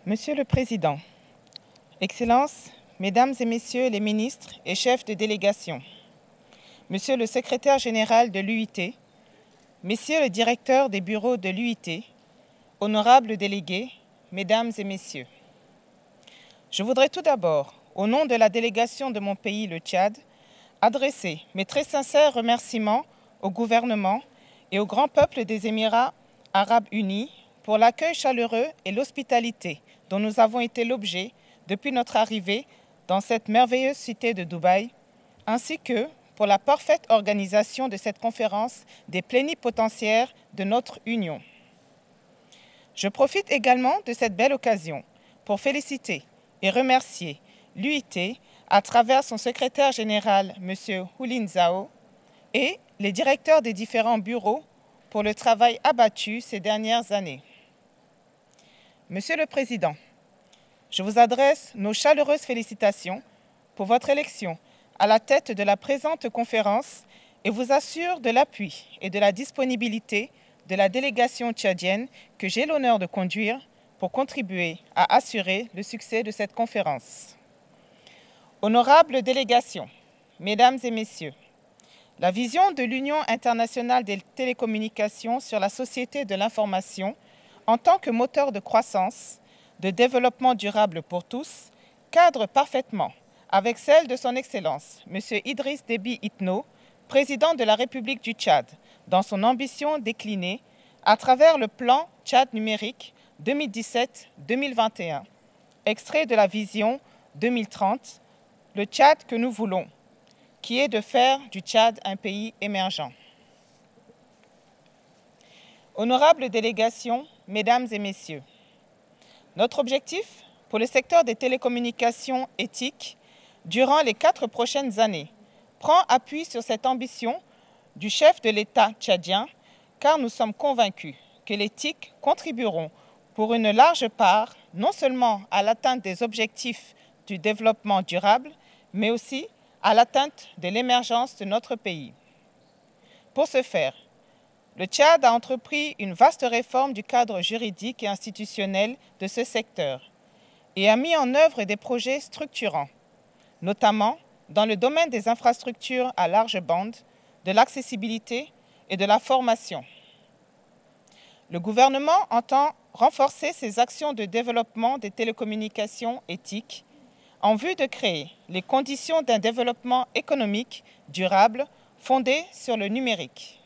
Monsieur le Président, Excellences, Mesdames et Messieurs les ministres et chefs de délégation, Monsieur le secrétaire général de l'UIT, Messieurs les directeurs des bureaux de l'UIT, honorables délégués, Mesdames et Messieurs. Je voudrais tout d'abord, au nom de la délégation de mon pays, le Tchad, adresser mes très sincères remerciements au gouvernement et au grand peuple des Émirats arabes unis pour l'accueil chaleureux et l'hospitalité dont nous avons été l'objet depuis notre arrivée dans cette merveilleuse cité de Dubaï, ainsi que pour la parfaite organisation de cette conférence des plénipotentiaires de notre Union. Je profite également de cette belle occasion pour féliciter et remercier l'UIT à travers son secrétaire général, M. Houlin Zhao, et les directeurs des différents bureaux pour le travail abattu ces dernières années. Monsieur le Président, je vous adresse nos chaleureuses félicitations pour votre élection à la tête de la présente conférence et vous assure de l'appui et de la disponibilité de la délégation tchadienne que j'ai l'honneur de conduire pour contribuer à assurer le succès de cette conférence. Honorable délégation, Mesdames et Messieurs, la vision de l'Union internationale des télécommunications sur la société de l'information en tant que moteur de croissance, de développement durable pour tous, cadre parfaitement avec celle de son Excellence, M. Idriss Déby Itno, président de la République du Tchad, dans son ambition déclinée à travers le plan Tchad numérique 2017-2021, extrait de la vision 2030, le Tchad que nous voulons, qui est de faire du Tchad un pays émergent. Honorables délégations, Mesdames et Messieurs, notre objectif pour le secteur des télécommunications éthiques durant les 4 prochaines années prend appui sur cette ambition du chef de l'État tchadien, car nous sommes convaincus que les TIC contribueront pour une large part non seulement à l'atteinte des objectifs du développement durable, mais aussi à l'atteinte de l'émergence de notre pays. Pour ce faire, le Tchad a entrepris une vaste réforme du cadre juridique et institutionnel de ce secteur et a mis en œuvre des projets structurants, notamment dans le domaine des infrastructures à large bande, de l'accessibilité et de la formation. Le gouvernement entend renforcer ses actions de développement des télécommunications éthiques en vue de créer les conditions d'un développement économique durable fondé sur le numérique.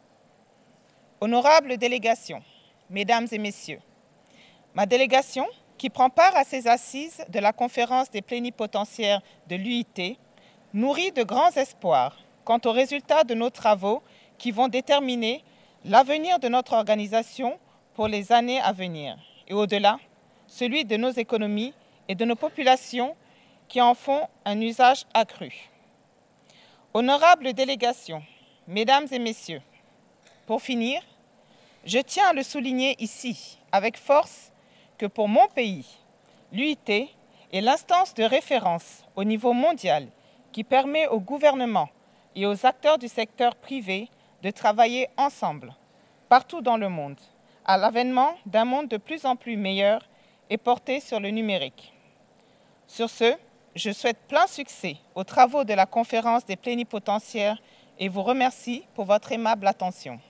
Honorables délégations, Mesdames et Messieurs, ma délégation, qui prend part à ces assises de la conférence des plénipotentiaires de l'UIT, nourrit de grands espoirs quant aux résultats de nos travaux qui vont déterminer l'avenir de notre organisation pour les années à venir et au-delà, celui de nos économies et de nos populations qui en font un usage accru. Honorables délégations, Mesdames et Messieurs, pour finir, je tiens à le souligner ici avec force que pour mon pays, l'UIT est l'instance de référence au niveau mondial qui permet au gouvernement et aux acteurs du secteur privé de travailler ensemble, partout dans le monde, à l'avènement d'un monde de plus en plus meilleur et porté sur le numérique. Sur ce, je souhaite plein succès aux travaux de la conférence des plénipotentiaires et vous remercie pour votre aimable attention.